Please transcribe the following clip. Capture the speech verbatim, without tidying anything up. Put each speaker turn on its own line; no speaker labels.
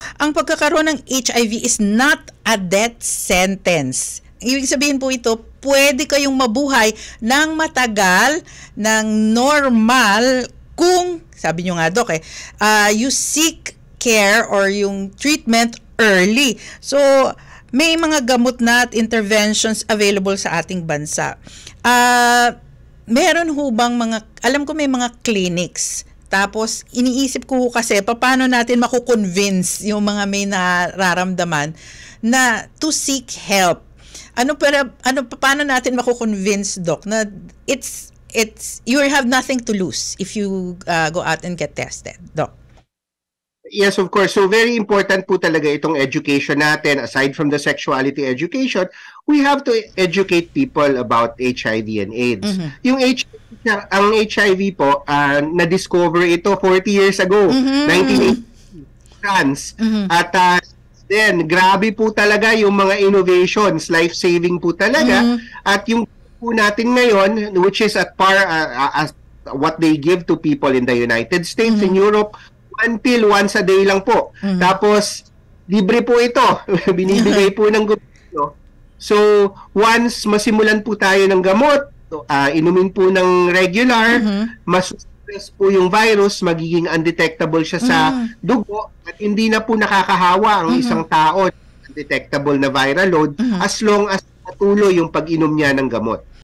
Ang pagkakaroon ng H I V is not a death sentence. Ibig sabihin po ito, pwede kayong mabuhay ng matagal, ng normal, kung, sabi nyo nga, Dok, eh, uh, you seek care or yung treatment early. So, may mga gamot na at interventions available sa ating bansa. Uh, meron ho bang mga, alam ko may mga clinics. Tapos, iniisip ko kasi, paano natin makukonvince yung mga may nararamdaman na to seek help. Ano para ano paano natin makukonvince, Doc, na it's it's you have nothing to lose if you uh, go out and get tested, Doc?
Yes, of course. So very important po talaga itong education natin. Aside from the sexuality education, we have to educate people about H I V and AIDS. Mm-hmm. Yung H I V, ang H I V po, uh, na-discover ito forty years ago, mm-hmm. nineteen eighty, France. Mm-hmm. At uh, then, grabe po talaga yung mga innovations, life-saving po talaga. Mm-hmm. At yung po natin ngayon, which is at par uh, as what they give to people in the United States, mm-hmm. in Europe, one pill once a day lang po. Mm-hmm. Tapos, libre po ito. Binibigay po ng gobyerno. So, once masimulan po tayo ng gamot, uh, inumin po ng regular, mm-hmm. mas po yung virus, magiging undetectable siya sa mm. dugo at hindi na po nakakahawa ang mm-hmm. isang tao undetectable na viral load mm-hmm. as long as patuloy yung pag-inom niya ng gamot.